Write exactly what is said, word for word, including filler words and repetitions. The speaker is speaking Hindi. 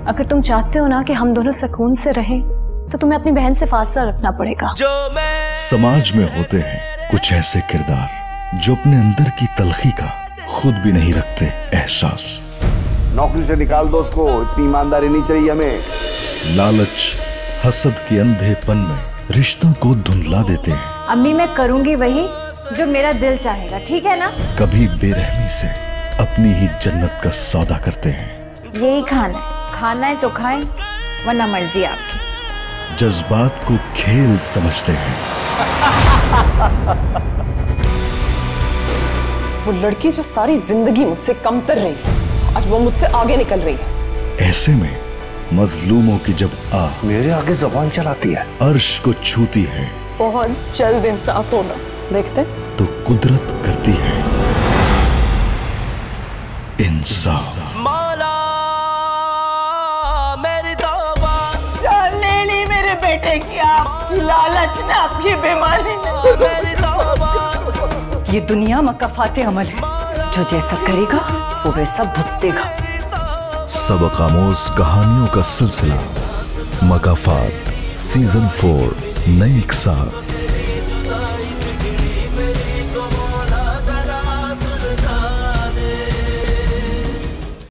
अगर तुम चाहते हो ना कि हम दोनों सुकून से रहें तो तुम्हें अपनी बहन से फासला रखना पड़ेगा। समाज में होते हैं कुछ ऐसे किरदार जो अपने अंदर की तलखी का खुद भी नहीं रखते एहसास। नौकरी से निकाल दो उसको, इतनी ईमानदारी नहीं चाहिए हमें। लालच हसद के अंधेपन में रिश्तों को धुंधला देते हैं। अम्मी मैं करूंगी वही जो मेरा दिल चाहेगा, ठीक है ना? कभी बेरहमी से अपनी ही जन्नत का सौदा करते हैं। यही खाना है, खाना है तो खाएं वरना मर्जी आपकी। जज्बात को खेल समझते हैं। वो लड़की जो सारी जिंदगी मुझसे कमतर रही है, आज वो मुझसे आगे निकल रही है। ऐसे में मजलूमों की जब आ मेरे आगे जबान चलाती है, अर्श को छूती है, बहुत जल्द इंसाफ होगा, देखते तो कुदरत करती है इंसाफ। मौला मेरी तौबा, जान ले ली मेरे बेटे की, आपकी लालच ने, आपकी बीमारी ने। मेरी तौबा। ये दुनिया मकाफाते अमल है, जो जैसा करेगा वो वैसा भुगतेगा। सबक आमोज कहानियों का सिलसिला मकाफात सीजन फोर नई एक साथ।